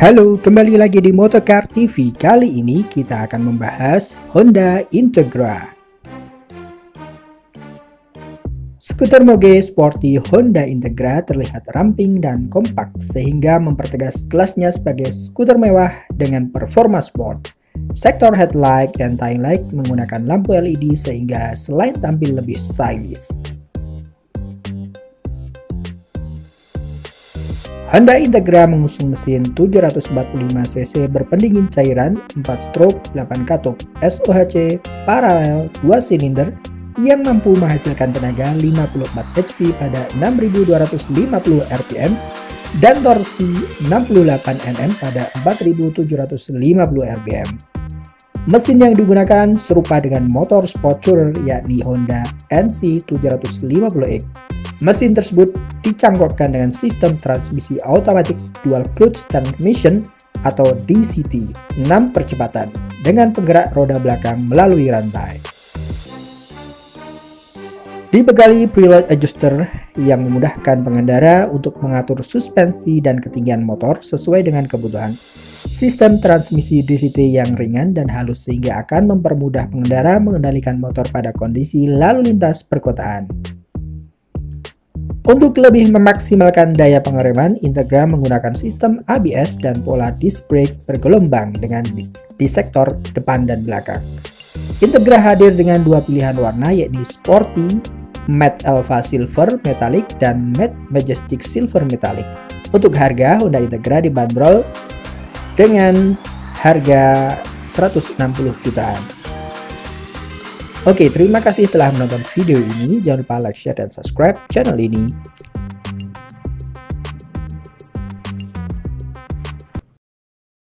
Halo, kembali lagi di Motocar TV. Kali ini kita akan membahas Honda Integra. Skuter moge sporty Honda Integra terlihat ramping dan kompak sehingga mempertegas kelasnya sebagai skuter mewah dengan performa sport. Sektor headlight dan tail light menggunakan lampu LED sehingga selain tampil lebih stylish, Honda Integra mengusung mesin 745cc berpendingin cairan 4 stroke 8 katup SOHC paralel 2 silinder yang mampu menghasilkan tenaga 54 HP pada 6.250 rpm dan torsi 68 Nm pada 4.750 rpm. Mesin yang digunakan serupa dengan motor sport tourer yakni Honda NC 750X. Mesin tersebut dicangkokkan dengan sistem transmisi automatic dual clutch transmission atau DCT 6 percepatan dengan penggerak roda belakang melalui rantai. Dibekali preload adjuster yang memudahkan pengendara untuk mengatur suspensi dan ketinggian motor sesuai dengan kebutuhan. Sistem transmisi DCT yang ringan dan halus sehingga akan mempermudah pengendara mengendalikan motor pada kondisi lalu lintas perkotaan. Untuk lebih memaksimalkan daya pengereman, Integra menggunakan sistem ABS dan pola disc brake bergelombang dengan di sektor depan dan belakang. Integra hadir dengan dua pilihan warna yakni Sporty, Matte Alpha Silver Metallic, dan Matte Majestic Silver Metallic. Untuk harga, Honda Integra dibanderol dengan harga 160 jutaan. Oke, terima kasih telah menonton video ini. Jangan lupa like, share, dan subscribe channel ini.